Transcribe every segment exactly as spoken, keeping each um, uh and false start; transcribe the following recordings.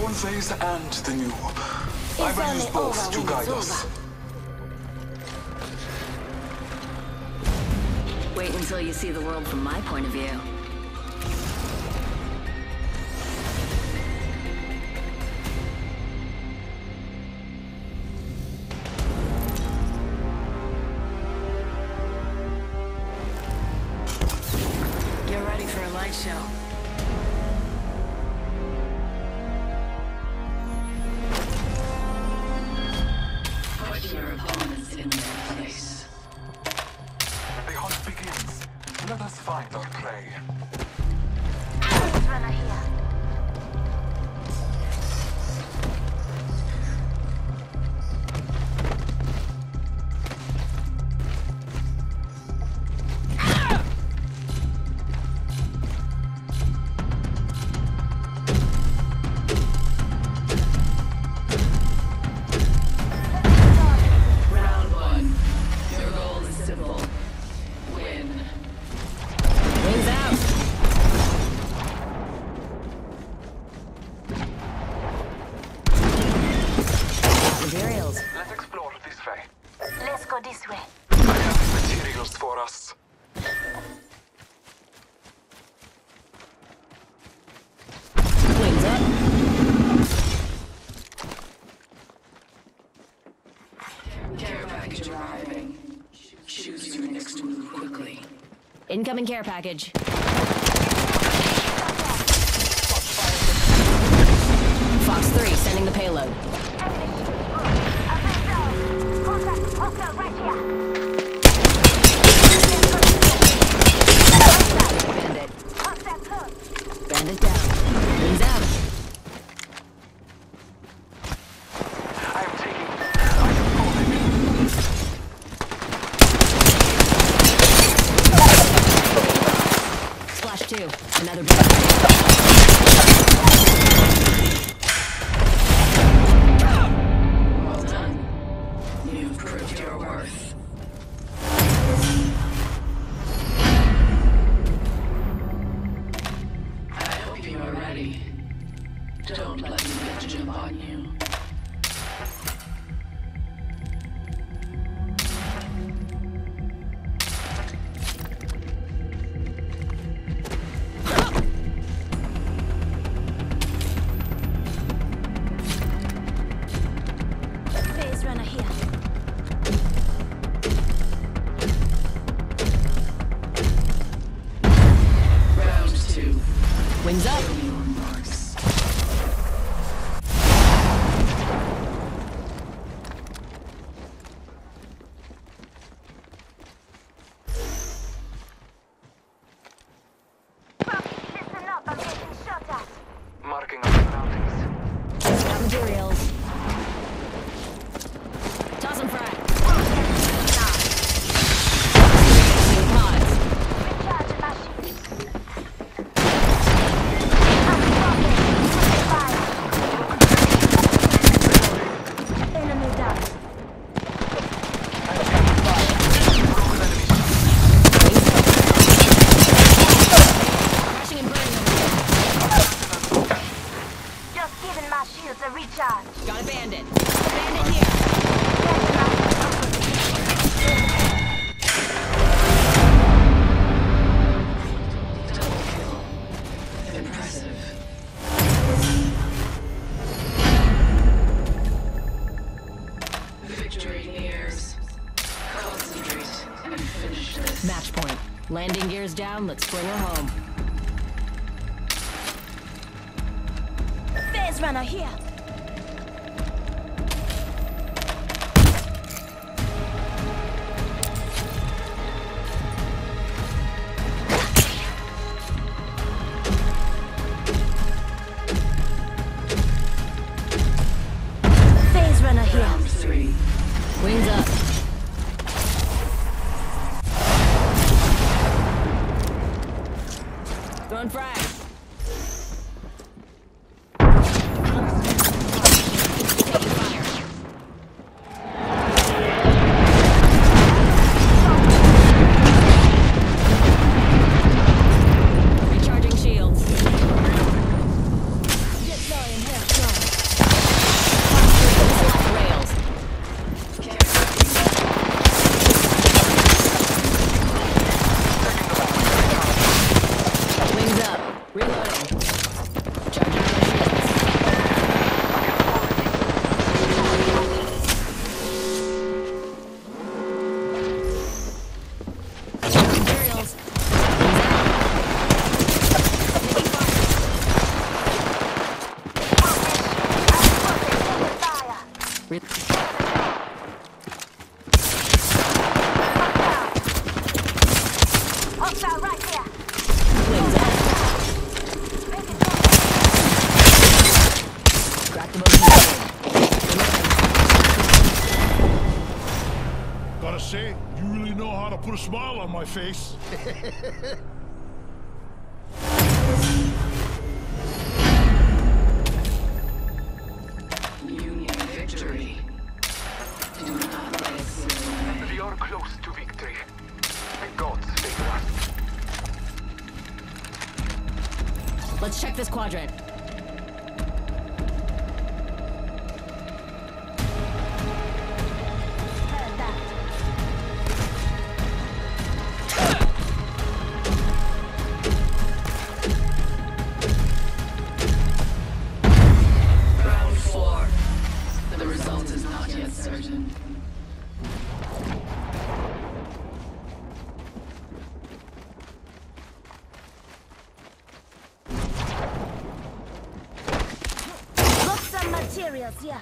old phase and the new. I will use both to guide us. Wait until you see the world from my point of view. You're ready for a light show. Put your opponents in their place. The hunt begins. Let us find our prey. Runner here. Round one. Your goal is simple. Win. Wings out. Materials. Let's explore this way. Let's go this way. I have materials for us. Wings up. Care package arriving. Choose your next move quickly. Incoming care package. Fox three sending the payload. Contact, hostile right here. Bandit. Contact close. Bandit down. Wings out. I am taking. I am falling. Splash two. Another bandit. Well done. You've proved your worth. I hope you are ready. Don't let me get to jump on you. Phase runner here. Round two. Wings up. Listen up, I'm getting shot at. Marking our surroundings. Got materials. Toss 'em frag. New pods. Recharge my shield. I'm walking. Fire. Enemy down. Crashing and burning over here. Just giving my shields a recharge. Got a bandit. Bandit here. Double kill. Impressive. Victory nears. Concentrate and finish this. Match point. Landing gears down. Let's bring her home. Phase runner here. Phase runner here. Round three. Wings up. Throwing frag. Taking fire. Recharging shields. Deploying health drone. gotta say, you really know how to put a smile on my face. Union victory. Do not let it slip away. We are close to victory. The gods favor us. Let's check this quadrant. Heard that. Round four. The result is not yet certain. Got some materials, yeah.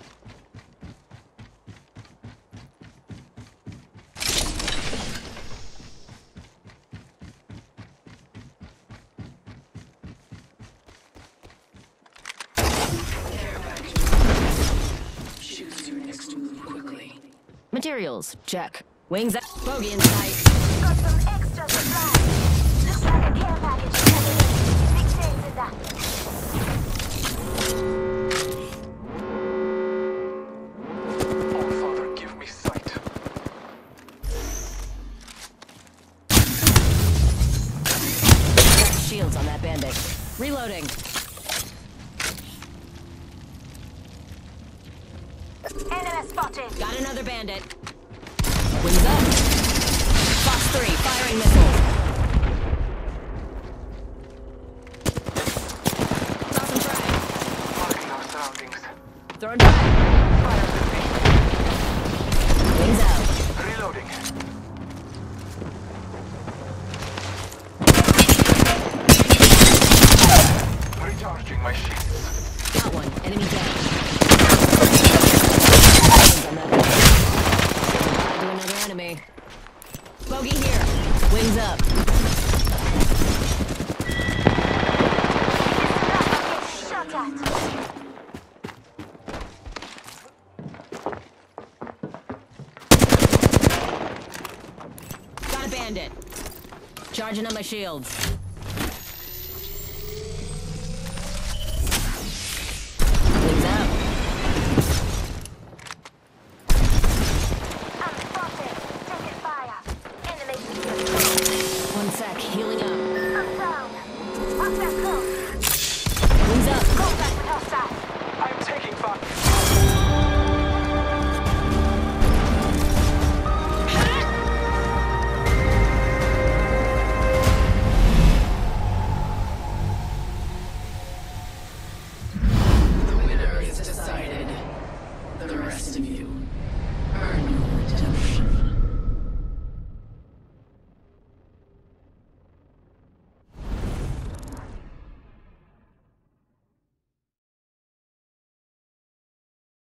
Care package. Choose your next move quickly. Materials, check. Wings up. Bogey in sight. Got some extra supplies. Looks like a care package coming in. Big things in that. Oh, Father, give me sight. Cracked shields on that bandit. Reloading. Enemy spotted. Got another bandit. Wings up. Fox three, firing missiles. Toss and try. Marking our surroundings. Throwing back. Fire at Wings out. me. Reloading. Recharging my shields. Got one. Enemy down. On that bandit. Say goodbye to another enemy. Bogey here. Wings up. Get shot at. Got a bandit. Charging on my shields. Wings out. I'm spotted. Taking fire. Enemy. One sec. Healing up. I'm down. Watch that close. Wings up. Contact with hostile. I'm taking fire. The winner is decided. The rest of you